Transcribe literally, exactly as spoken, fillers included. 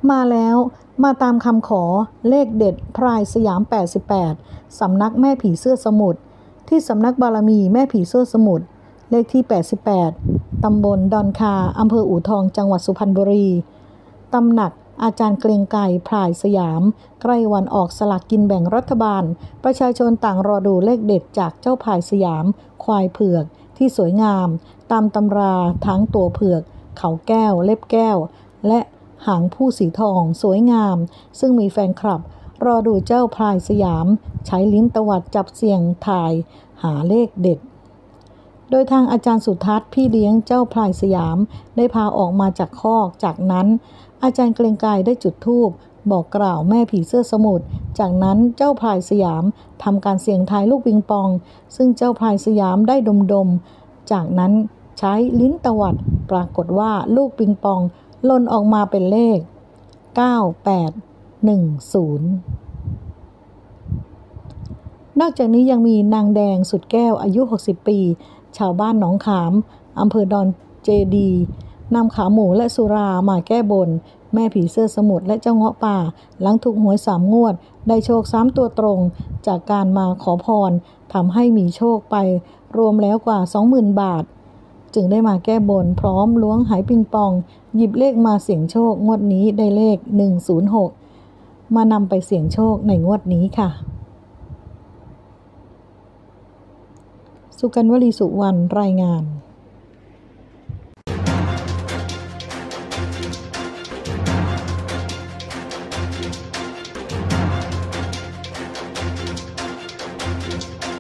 มาแล้วมาตามคำขอเลขเด็ดพรายสยามแปดสิบแปดสำนักแม่ผีเสื้อสมุทรที่สำนักบารมีแม่ผีเสื้อสมุทรเลขที่แปดสิบแปดตำบลดอนคาอำเภออู่ทองจังหวัดสุพรรณบุรีตำหนักอาจารย์เกรียงไกรพรายสยามใกล้วันออกสลากกินแบ่งรัฐบาลประชาชนต่างรอดูเลขเด็ดจากเจ้าพรายสยามควายเผือกที่สวยงามตามตำราทั้งตัวเผือกเขาแก้วเล็บแก้วและหางผู้สีทองสวยงามซึ่งมีแฟนคลับรอดูเจ้าพรายสยามใช้ลิ้นตวัดจับเสี่ยงทายหาเลขเด็ดโดยทางอาจารย์สุทัศน์พี่เลี้ยงเจ้าพลายสยามได้พาออกมาจากคอกจากนั้นอาจารย์เกรียงไกรได้จุดธูปบอกกล่าวแม่ผีเสื้อสมุทรจากนั้นเจ้าพลายสยามทำการเสี่ยงทายลูกปิงปองซึ่งเจ้าพลายสยามได้ดมดมจากนั้นใช้ลิ้นตวัดปรากฏว่าลูกปิงปองหล่นออกมาเป็นเลขเก้า แปด หนึ่ง ศูนย์นอกจากนี้ยังมีนางแดงสุดแก้วอายุหกสิบปีชาวบ้านหนองขามอำเภอดอนเจดีนำขาหมูและสุรามาแก้บนแม่ผีเสื้อสมุทรและเจ้าเงาะป่าหลังถูกหวยสามงวดได้โชคสามตัวตรงจากการมาขอพรทำให้มีโชคไปรวมแล้วกว่า สองหมื่น บาทจึงได้มาแก้บนพร้อมล้วงหายปิงปองหยิบเลขมาเสี่ยงโชคงวดนี้ได้เลขหนึ่งศูนย์หกมานำไปเสี่ยงโชคในงวดนี้ค่ะสุกัญญ์ วลีสุวรรณรายงาน